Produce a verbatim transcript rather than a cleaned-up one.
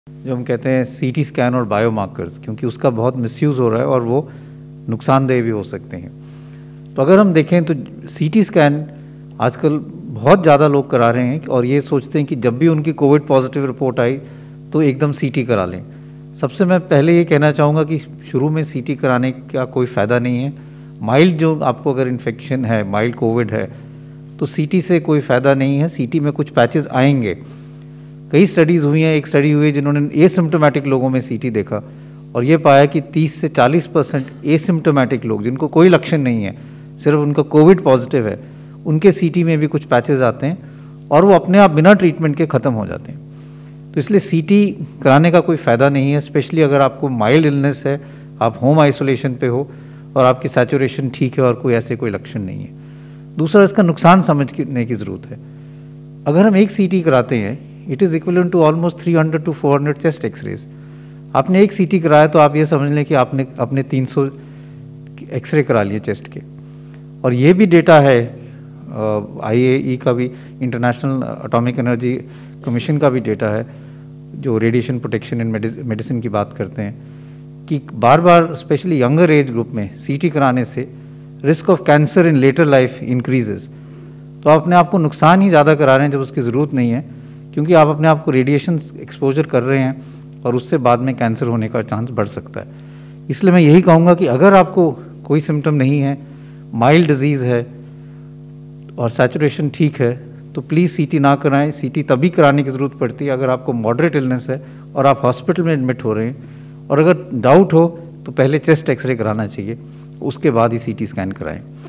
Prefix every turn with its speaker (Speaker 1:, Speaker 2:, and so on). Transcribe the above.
Speaker 1: जो हम कहते हैं सीटी स्कैन और बायोमार्कर्स, क्योंकि उसका बहुत मिसयूज हो रहा है और वो नुकसानदेह भी हो सकते हैं। तो अगर हम देखें तो सीटी स्कैन आजकल बहुत ज़्यादा लोग करा रहे हैं और ये सोचते हैं कि जब भी उनकी कोविड पॉजिटिव रिपोर्ट आई तो एकदम सीटी करा लें। सबसे मैं पहले ये कहना चाहूँगा कि शुरू में सीटी कराने का कोई फ़ायदा नहीं है। माइल्ड जो आपको अगर इन्फेक्शन है, माइल्ड कोविड है, तो सीटी से कोई फ़ायदा नहीं है। सीटी में कुछ पैचेस आएंगे। कई स्टडीज़ हुई हैं, एक स्टडी हुई है जिन्होंने एसिम्प्टोमेटिक लोगों में सीटी देखा और ये पाया कि तीस से चालीस परसेंट एसिम्प्टोमेटिक लोग जिनको कोई लक्षण नहीं है, सिर्फ उनका कोविड पॉजिटिव है, उनके सीटी में भी कुछ पैचेस आते हैं और वो अपने आप बिना ट्रीटमेंट के ख़त्म हो जाते हैं। तो इसलिए सीटी कराने का कोई फ़ायदा नहीं है, स्पेशली अगर आपको माइल्ड इलनेस है, आप होम आइसोलेशन पे हो और आपकी सैचुरेशन ठीक है और कोई ऐसे कोई लक्षण नहीं है। दूसरा, इसका नुकसान समझने की ज़रूरत है। अगर हम एक सीटी कराते हैं, it is equivalent to almost three hundred to four hundred chest x-rays. आपने एक सीटी कराया तो आप ये समझ लें कि आपने अपने तीन सौ एक्सरे करा लिए चेस्ट के। और ये भी डेटा है आई ए ई का भी, इंटरनेशनल एटॉमिक एनर्जी कमीशन का भी डेटा है, जो रेडिएशन प्रोटेक्शन इन मेडिसिन की बात करते हैं, कि बार बार स्पेशली यंगर एज ग्रुप में सीटी कराने से risk of cancer in later life increases. तो आप अपने आप को नुकसान ही ज़्यादा करा रहे हैं जब उसकी ज़रूरत नहीं है, क्योंकि आप अपने आप को रेडिएशन एक्सपोजर कर रहे हैं और उससे बाद में कैंसर होने का चांस बढ़ सकता है। इसलिए मैं यही कहूँगा कि अगर आपको कोई सिम्टम नहीं है, माइल्ड डिजीज़ है और सैचुरेशन ठीक है, तो प्लीज़ सीटी ना कराएं। सीटी तभी कराने की ज़रूरत पड़ती है अगर आपको मॉडरेट इलनेस है और आप हॉस्पिटल में एडमिट हो रहे हैं, और अगर डाउट हो तो पहले चेस्ट एक्सरे कराना चाहिए, उसके बाद ही सीटी स्कैन कराएं।